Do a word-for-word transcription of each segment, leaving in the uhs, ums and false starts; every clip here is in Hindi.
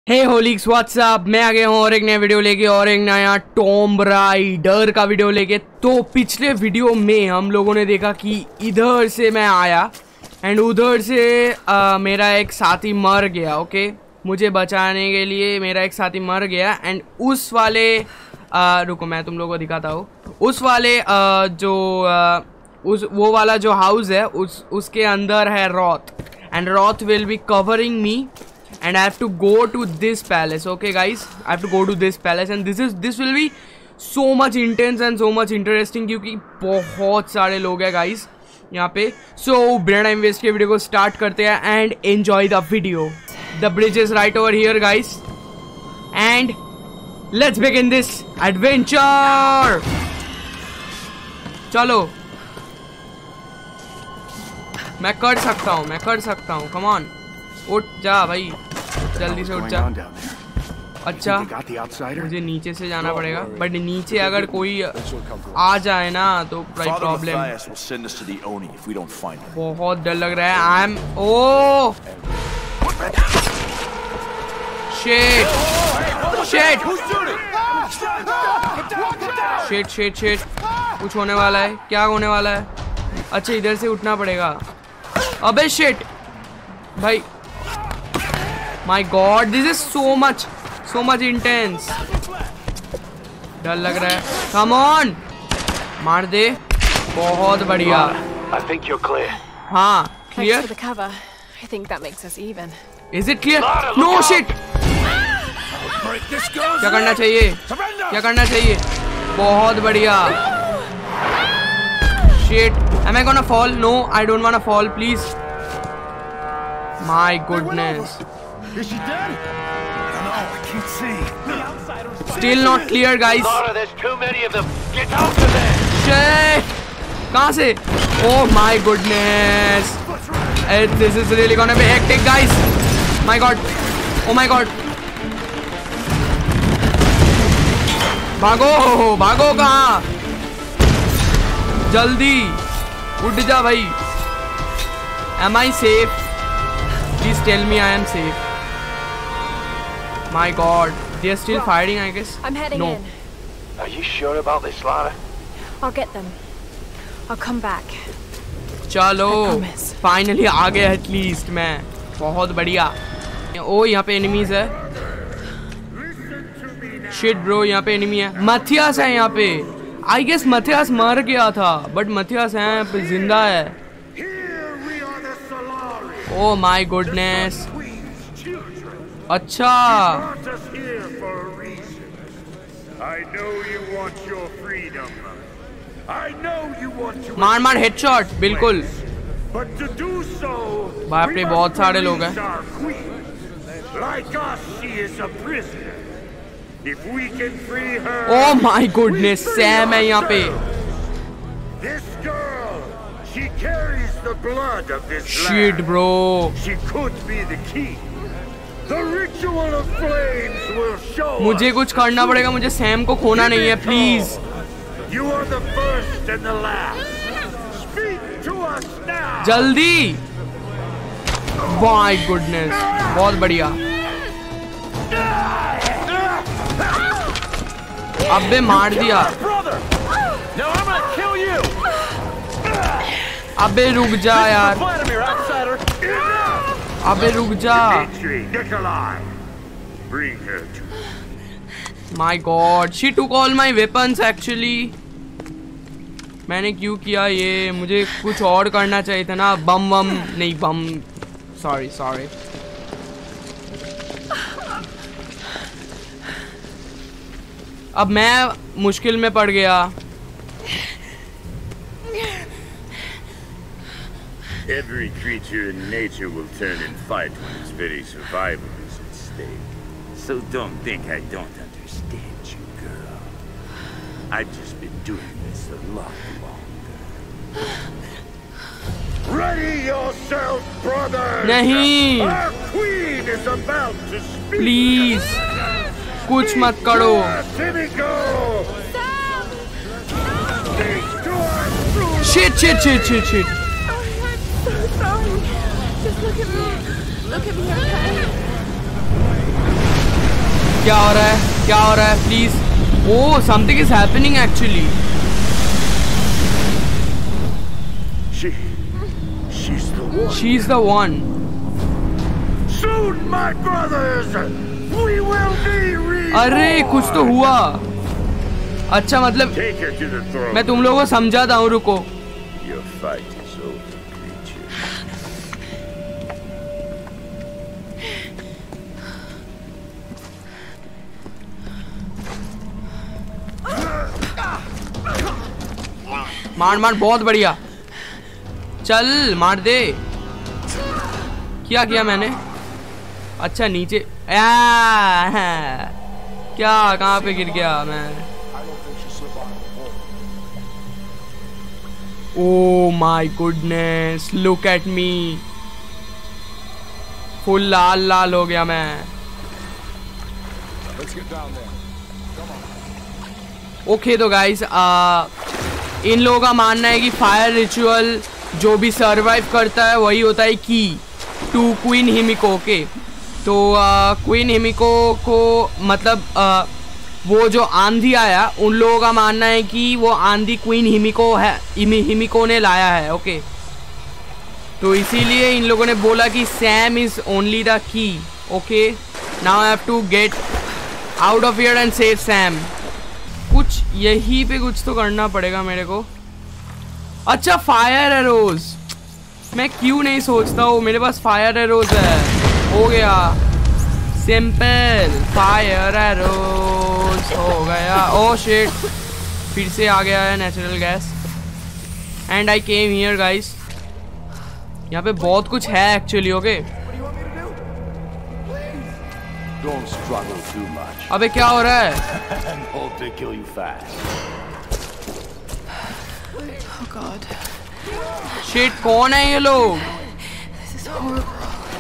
हे होलिक्स व्हाट्सअप, मैं आ गया हूँ और एक नया वीडियो लेके और एक नया टॉम्ब राइडर का वीडियो लेके। तो पिछले वीडियो में हम लोगों ने देखा कि इधर से मैं आया एंड उधर से आ, मेरा एक साथी मर गया। ओके, मुझे बचाने के लिए मेरा एक साथी मर गया एंड उस वाले आ, रुको मैं तुम लोगों को दिखाता हूँ। उस वाले आ, जो आ, उस वो वाला जो हाउस है उस उसके अंदर है Roth and Roth will be covering me and I have to go to this palace. Okay guys, I have to go to this palace and this is this will be so much intense and so much interesting क्योंकि बहुत सारे लोग हैं guys यहाँ पे। So बिना टाइम वेस्ट के वीडियो को स्टार्ट करते हैं and enjoy the video. The bridge is right over here guys and let's begin this adventure. चलो, मैं कर सकता हूँ मैं कर सकता हूँ come on, उठ जा भाई, जल्दी से उठ जा। अच्छा, मुझे नीचे से जाना पड़ेगा बट नीचे अगर कोई आ जाए ना तो प्रॉब्लम, बहुत डर लग रहा है। I am oh shit shit shit shit shit, कुछ होने वाला है, क्या होने वाला है? अच्छा, इधर से उठना पड़ेगा। अबे शिट भाई, my God, this is so much so much intense, डर लग रहा है। कम ऑन, मार दे, बहुत बढ़िया। हाँ, clear. Is it clear? No shit, क्या करना चाहिए क्या करना चाहिए? बहुत बढ़िया। Shit, am I gonna fall? No, I don't wanna fall, please. My goodness. Is she dead? I don't know. I can't see. Still not clear, guys. Laura, there's too many of them. Get out of there. Shit! कहाँ से? Oh my goodness! It, this is really gonna be hectic, guys. My God! Oh my God! भागो भागो, कहाँ? जल्दी उठ जा भाई। Am I safe? Please tell me I am safe. My God, they are still fighting, I guess. I'm heading no. in. Are you sure about this, Lara? I'll get them. I'll come back. चलो, फाइनली आ गया at least मैं, बहुत बढ़िया। ओ, यहाँ पे एनिमीज है। शिट ब्रो, यहाँ पे एनिमी है। मथियास है यहाँ पे। आई गेस मथियास मर गया था बट मथियास है यहाँ पे, जिंदा है। ओ माय गुडनेस, अच्छा। मार मार हेडशॉट, बिल्कुल। बाप रे, बहुत सारे लोग हैं। ओ माय गुडनेस, सैम है यहाँ पे। Shit bro, She could be the key. The ritual of flames will show. मुझे कुछ करना पड़ेगा, मुझे सैम को खोना नहीं है, please. You are the first and the last. Speak to us now. जल्दी। माय गुडनेस, बहुत बढ़िया। अबे मार दिया। Now I'm gonna kill you. अबे रुक जा यार, अबे रुक जा। My God, she took all my weapons actually. मैंने क्यों किया ये? मुझे कुछ और करना चाहिए था ना। बम वम नहीं, बम, सॉरी सॉरी। अब मैं मुश्किल में पड़ गया। Every creature in nature will turn and fight when its very survival is at stake. So don't think I don't understand you, girl. I've just been doing this a lot longer. Ready yourself, brother. नहीं, Our queen is about to speak. Please कुछ मत करो। Shit shit shit shit shit. Sorry. Just look at me. Look at me, okay? क्या हो रहा है, क्या हो रहा है, please. Oh something is happening actually. She, she's the one. She's the one. Soon, my brothers, we will be reborn. अरे कुछ तो हुआ। अच्छा मतलब Take her to the throne. मैं तुम लोगों को समझाता हूँ, रुको। Your fight is over, creature. मार मार, बहुत बढ़िया, चल मार दे। क्या किया मैंने? अच्छा नीचे आ, क्या कहाँ पे गिर गया मैं? Oh my goodness, look at me, full लाल लाल हो गया मैं। ओके तो गाइस, इन लोगों का मानना है कि फायर रिचुअल जो भी सरवाइव करता है वही होता है की टू क्वीन हिमिको। ओके तो क्वीन हिमिको को मतलब आ, वो जो आंधी आया, उन लोगों का मानना है कि वो आंधी क्वीन हिमिको है, हिमिको ने लाया है। ओके तो इसीलिए इन लोगों ने बोला कि Sam is only the key. Okay now I have to get out of here and save Sam. कुछ यहीं पे कुछ तो करना पड़ेगा मेरे को। अच्छा फायर एरोज, मैं क्यों नहीं सोचता हूँ, मेरे पास फायर एरोज है। हो गया सिंपल, फायर एरोज हो गया। ओ शिट, फिर से आ गया है natural gas. And I came here guys. यहाँ पे बहुत कुछ है actually. Okay Don't struggle too much. अबे क्या हो रहा है? And hope to kill you fast. Oh God. Shit, कौन है ये लोग? This is horrible.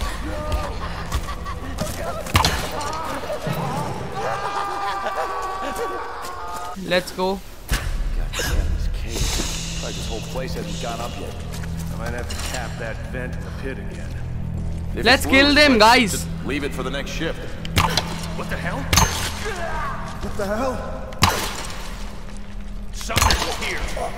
Let's go. God damn this cave. Like this whole place hasn't gone up yet. I might have to tap that vent in the pit again. If Let's it kill moves, them, let's guys. just leave it for the next shift. What the hell? What the hell? Something's here.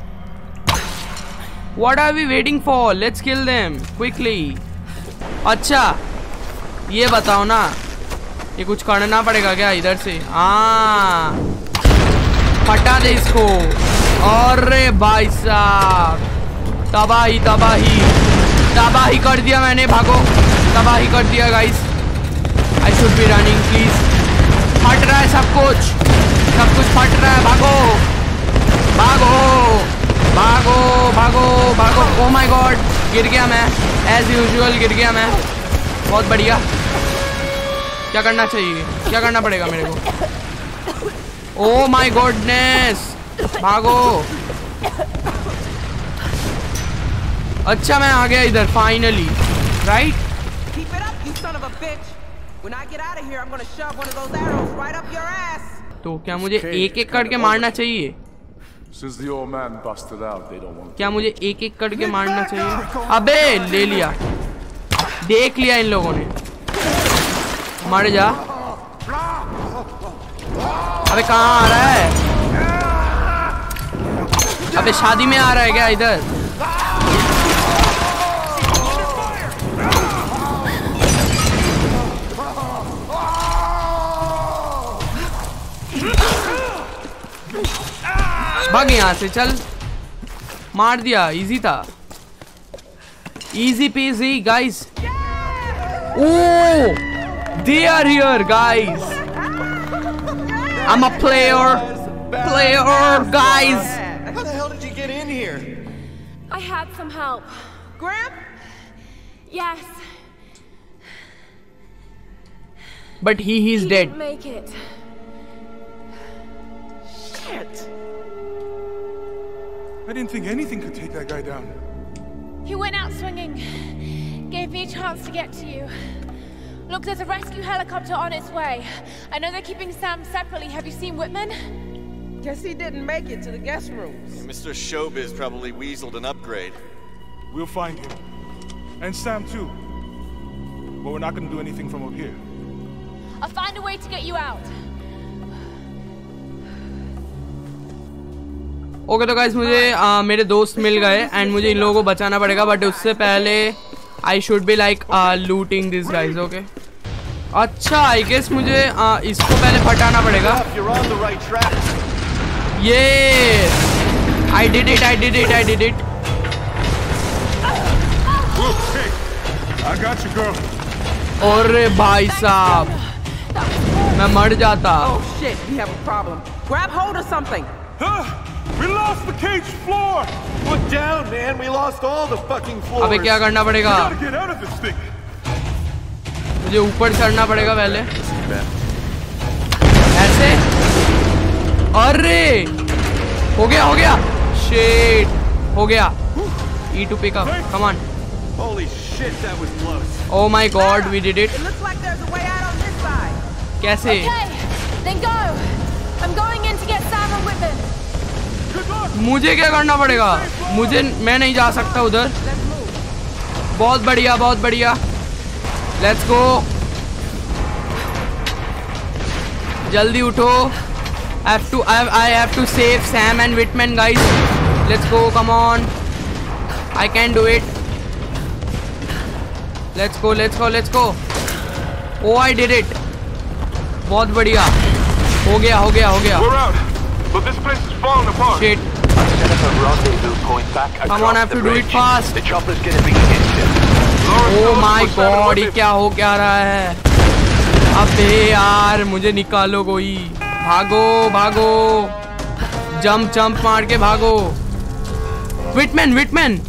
What are we waiting for? Let's kill them quickly. अच्छा ये बताओ ना, ये कुछ करना पड़ेगा क्या इधर से? हाँ फटा दे इसको। अरे भाई साहब, तबाही तबाही तबाही कर दिया मैंने। भागो, तबाही कर दिया guys. I should be running please. फट रहा है सब कुछ, सब कुछ फट रहा है। भागो भागो भागो भागो भागो। ओ माय गॉड, गिर गया मैं, एज यूजुअल गिर गया मैं। बहुत बढ़िया। क्या करना चाहिए, क्या करना पड़ेगा मेरे को? ओ माय गॉडनेस, भागो। अच्छा मैं आ गया इधर finally, right? Keep it up, you son of a bitch. When I get out of here, I'm gonna shove one of those arrows right up your ass. तो क्या मुझे एक एक करके मारना चाहिए? Since the old man busted out, they don't want. क्या मुझे एक एक करके मारना चाहिए? अबे ले लिया, देख लिया इन लोगों ने। मर जा। अबे कहाँ आ रहा है? अबे शादी में आ रहा है क्या इधर? भाग यहाँ से, चल। मार दिया, इजी था, easy peasy guys. Oh, they are here guys. I'm a player, player guys. How the hell did you get in here? I had some help. Gramp? Yes. But he is He dead. didn't make it. Shit. I didn't think anything could take that guy down. He went out swinging. Gave me a chance to get to you. Look, there's a rescue helicopter on its way. I know they're keeping Sam separately. Have you seen Whitman? Guess he didn't make it to the guest rooms. Mister Showbiz probably weaseled an upgrade. We'll find him. And Sam too. But we're not gonna do anything from up here. I'll find a way to get you out. Okay okay, तो गाइस मुझे uh, मेरे दोस्त मिल गए एंड मुझे इन लोगों को बचाना पड़ेगा, बट उससे पहले I should be like looting this guys. Okay अच्छा, आई गेस मुझे uh, इसको पहले फटाना पड़ेगा। ये I did it, I did it, I did it. और भाई साहब मैं मर जाता। Oh shit, we have a problem. Grab hold of something. We lost the cage floor. Put down, man. We lost all the fucking floors. अबे क्या करना पड़ेगा? We gotta get out of this thing. मुझे ऊपर चढ़ना पड़ेगा पहले। ऐसे? अरे हो गया, हो गया। Shit, हो गया। E to pick up. Come on. Holy shit, that was close. Oh my God, we did it. It looks like there's a way out on this side. कैसे? Okay, then go. I'm going in to get Sam and Whitman. मुझे क्या करना पड़ेगा? मुझे मैं नहीं जा सकता उधर। बहुत बढ़िया, बहुत बढ़िया। Let's go. जल्दी उठो। I have to, I, I have to save Sam and Whitman, guys. Let's go, come on. I can do it. Let's go, let's go, let's go. Oh, I did it. बहुत बढ़िया। हो गया, हो गया, हो गया। We're out, but this place is falling apart. Shit. Come on, I have to do it fast. The chopper's gonna be instant. Oh my God, ये क्या हो क्या रहा है? अबे यार मुझे निकालो कोई। भागो भागो, जंप जंप मार के भागो। Whitman, Whitman.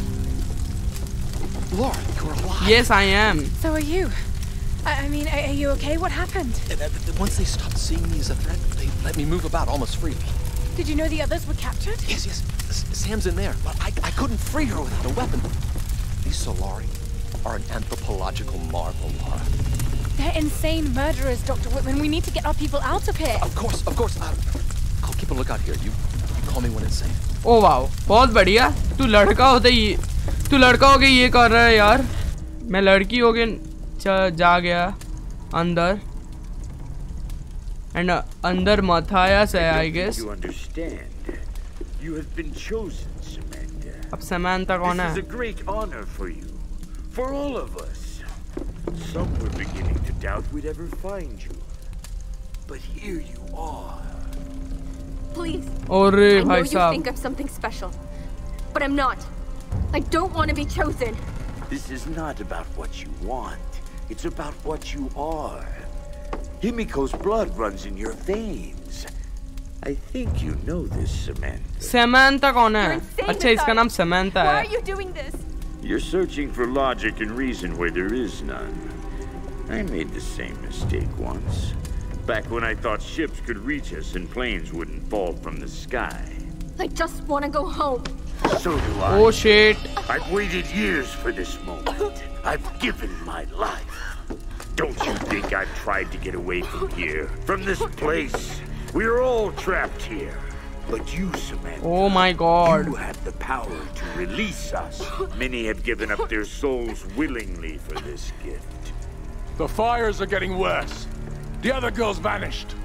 Laura, you're alive. Yes, I am. So are you. I, I mean, are, are you okay? What happened? Once they stopped seeing me as a threat, they let me move about almost freely. Did you know the others were captured? Yes, yes. S Sam's in there, but I, I couldn't free her without a weapon. These Solari are an anthropological marvel, Laura. They're insane murderers, Doctor Whitman. We need to get our people out of here. Of course, of course. Uh, I'll keep a lookout here. You, you call me when it's safe. Oh wow, बहुत बढ़िया। तू लड़का होते ही, तू लड़का हो के ये कर रहा है यार। मैं लड़की हो के जा गया अंदर। And uh, अंदर Matthias है, I guess. You understand? You have been chosen, Samantha. अब Samantha कौन है? This is a great honor for you, for all of us. Some were beginning to doubt we'd ever find you, but here you are. Please. और I know भाई you साहब। think I'm something special, but I'm not. I don't want to be chosen. This is not about what you want. It's about what you are. Himiko's blood runs in your veins. I think you know this, Samantha. Samantha कौन है? You're insane, अच्छा इसका नाम Samantha Why है। are you doing this? You're searching for logic and reason where there is none. I made the same mistake once. Back when I thought ships could reach us and planes wouldn't fall from the sky. I just want to go home. So do I. Oh shit. I've waited years for this moment. I've given my life. Don't you think I've tried to get away from here? From this place? We're all trapped here. But you, Samantha, Oh my God. you have the power to release us. Many have given up their souls willingly for this gift. The fires are getting worse. The other girls vanished.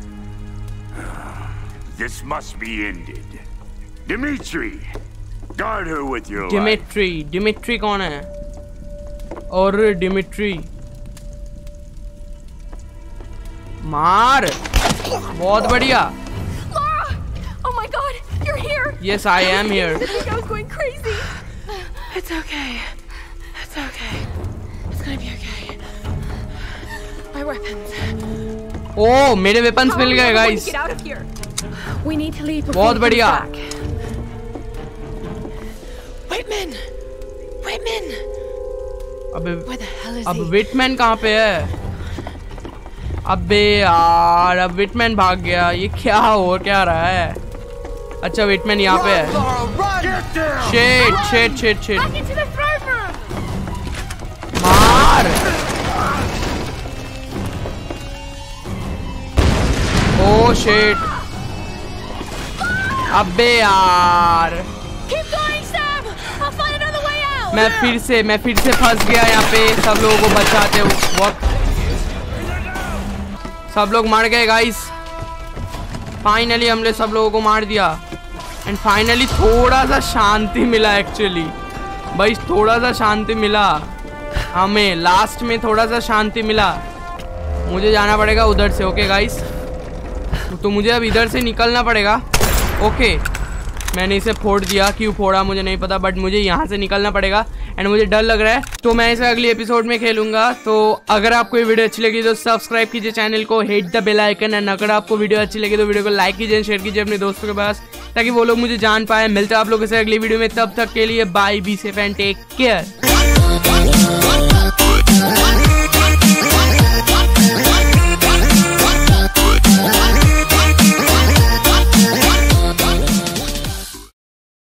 This must be ended. Dimitri, guard her with your life. Dimitri, Dimitri कौन है? और Dimitri मार। बहुत बढ़िया। Laura! Oh my God! You're here! Yes, I am here. I think I was going crazy. It's okay. It's okay. It's gonna be okay. My weapons. Oh, मेरे weapons मिल गए How are we going guys. to get out of here? We need to leave before बहुत he comes बढ़िया। back. Whitman! Whitman! अबे Where the hell is अब he? Whitman कहाँ पे है? अबे यार अब Whitman भाग गया। ये क्या हो क्या रहा है? अच्छा Whitman यहाँ पे है। Shit, shit, shit, shit. Back into the throne room! मार। Oh shit. अबे यार। Keep going, Sam! I'll find another way out! मैं फिर से मैं फिर से फंस गया यहाँ पे सब लोगों को बचाते वक्त। सब लोग मर गए गाइस। फाइनली हमने सब लोगों को मार दिया एंड फाइनली थोड़ा सा शांति मिला। एक्चुअली भाई थोड़ा सा शांति मिला हमें, लास्ट में थोड़ा सा शांति मिला। मुझे जाना पड़ेगा उधर से। ओके गाइस, तो मुझे अब इधर से निकलना पड़ेगा। ओके, मैंने इसे फोड़ दिया, क्यों फोड़ा मुझे नहीं पता, बट मुझे यहाँ से निकलना पड़ेगा एंड मुझे डर लग रहा है। तो मैं इसे अगली एपिसोड में खेलूंगा। तो अगर आपको ये वीडियो अच्छी लगी तो सब्सक्राइब कीजिए चैनल को, hit the bell icon, and अगर आपको वीडियो अच्छी लगी तो वीडियो को लाइक कीजिए, शेयर कीजिए अपने दोस्तों के पास ताकि वो लोग मुझे जान पाए। मिलते हैं आप लोगों से अगली वीडियो में, तब तक के लिए bye, be safe and take care.